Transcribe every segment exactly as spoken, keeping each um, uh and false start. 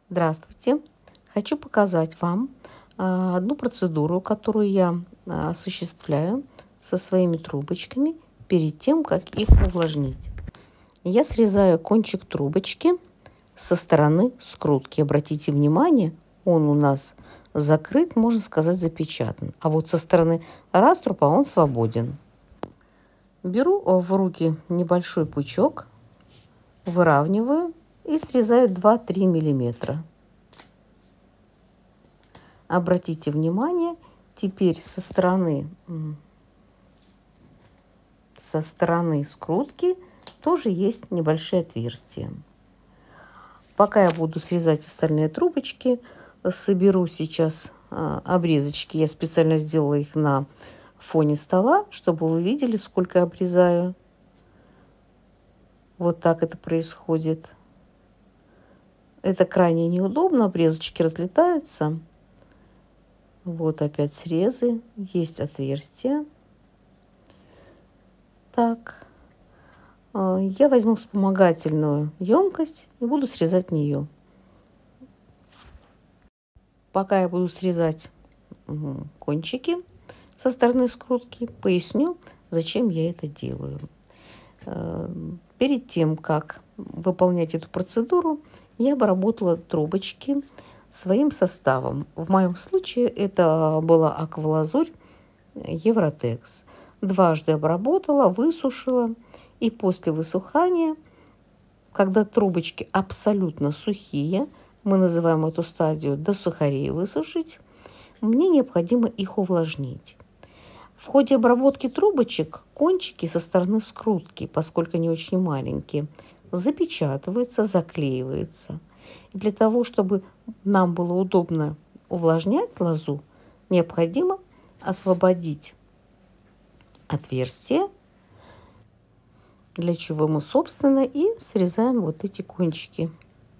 Здравствуйте! Хочу показать вам а, одну процедуру, которую я а, осуществляю со своими трубочками перед тем, как их увлажнить. Я срезаю кончик трубочки со стороны скрутки. Обратите внимание, он у нас закрыт, можно сказать, запечатан. А вот со стороны раструпа он свободен. Беру в руки небольшой пучок, выравниваю и срезаю два-три миллиметра. Обратите внимание, теперь со стороны, со стороны скрутки тоже есть небольшие отверстия. Пока я буду срезать остальные трубочки, соберу сейчас обрезочки. Я специально сделала их на фоне стола, чтобы вы видели, сколько я обрезаю. Вот так это происходит. Это крайне неудобно, обрезочки разлетаются. Вот опять срезы, есть отверстия. Так, я возьму вспомогательную емкость и буду срезать в нее. Пока я буду срезать кончики со стороны скрутки, поясню, зачем я это делаю. Перед тем, как выполнять эту процедуру, я обработала трубочки своим составом. В моем случае это была аквалазурь Евротекс. Дважды обработала, высушила, и после высухания, когда трубочки абсолютно сухие, мы называем эту стадию до сухарей высушить, мне необходимо их увлажнить. В ходе обработки трубочек кончики со стороны скрутки, поскольку они очень маленькие, запечатываются, заклеиваются. И для того, чтобы нам было удобно увлажнять лозу, необходимо освободить отверстие, для чего мы, собственно, и срезаем вот эти кончики.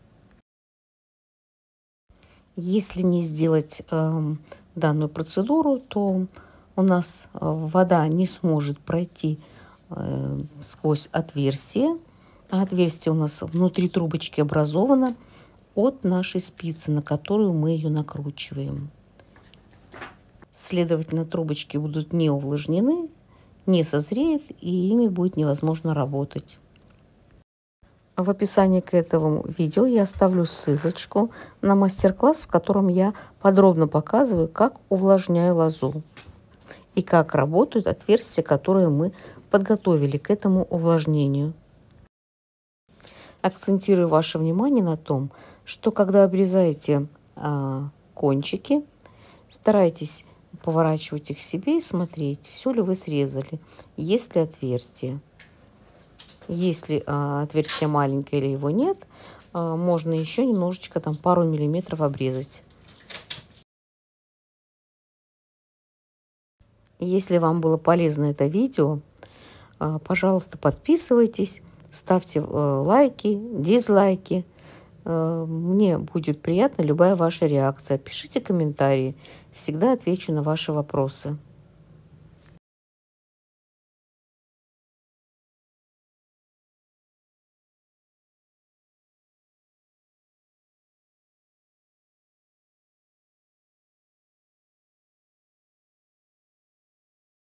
Если не сделать э, данную процедуру, то у нас вода не сможет пройти э, сквозь отверстие, а отверстие у нас внутри трубочки образовано от нашей спицы, на которую мы ее накручиваем. Следовательно, трубочки будут не увлажнены, не созреют, и ими будет невозможно работать. В описании к этому видео я оставлю ссылочку на мастер-класс, в котором я подробно показываю, как увлажняю лозу и как работают отверстия, которые мы подготовили к этому увлажнению. Акцентирую ваше внимание на том, что когда обрезаете а, кончики, старайтесь поворачивать их себе и смотреть, все ли вы срезали, есть ли отверстие. Если а, отверстие маленькое или его нет, а, можно еще немножечко, там пару миллиметров обрезать. Если вам было полезно это видео, а, пожалуйста, подписывайтесь, ставьте а, лайки, дизлайки. А, мне будет приятна любая ваша реакция. Пишите комментарии, всегда отвечу на ваши вопросы.